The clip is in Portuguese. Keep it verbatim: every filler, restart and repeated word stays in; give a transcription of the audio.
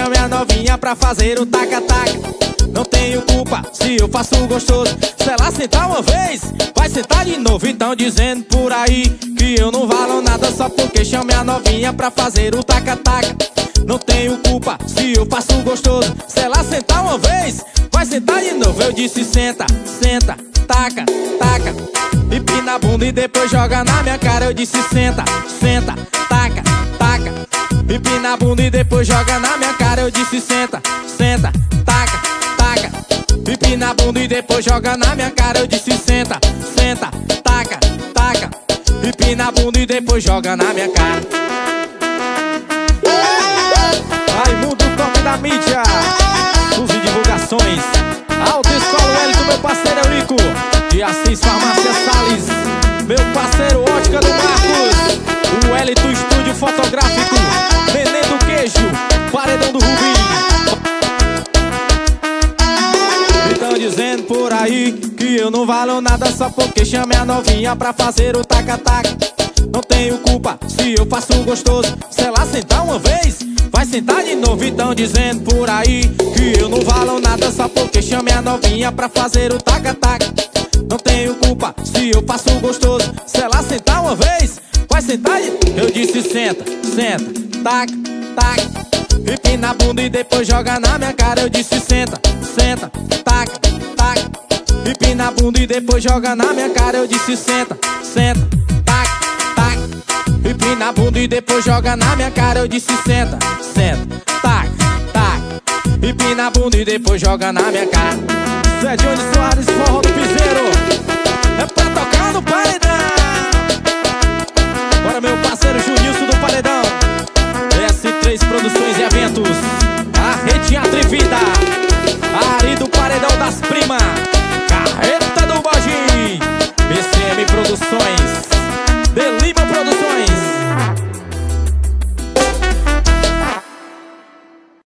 chame a novinha pra fazer o taca-taca. Não tenho culpa se eu faço gostoso. Se ela sentar uma vez, vai sentar de novo. Então dizendo por aí que eu não valo nada só porque chame a novinha pra fazer o taca-taca. Não tenho culpa se eu faço gostoso. Se ela sentar uma vez, vai sentar de novo. Eu disse senta, senta, taca, taca. Empina a bunda e depois joga na minha cara. Eu disse senta, senta, taca, taca. Empina a bunda e depois joga na minha cara. Eu disse senta, senta, taca, taca. Empina a bunda e depois joga na minha cara. Eu disse senta, senta, taca, taca. Empina a bunda e depois joga na minha cara. Raimundo Top da mídia, uso e divulgações. Autoescola Wellington, meu parceiro Eurico. De Assis Farmácia Salles, meu parceiro Ótica do Marcos. O Wellington Estúdio Fotográfico, Nenê do Queijo, Paredão do Rubim. Estão dizendo por aí que eu não valo nada só porque chamei a novinha pra fazer o taca-taca. Não tenho culpa se eu faço gostoso. Se ela sentar uma vez, vai sentar de novo. Então dizendo por aí que eu não valo nada só porque chamei a novinha pra fazer o taca-taca. Não tenho culpa se eu faço gostoso. Se ela sentar uma vez, vai sentar de... Eu disse senta, senta, taca, taca. Empina a bunda e depois joga na minha cara. Eu disse senta, senta, taca, taca. Empina a bunda e depois joga na minha cara. Eu disse senta, senta, taca, taca. Empina a bunda e depois joga na minha cara. Eu disse senta, senta, taca, taca. Empina a bunda e depois joga na minha cara. Zé Johnny Soares, forró do piseiro.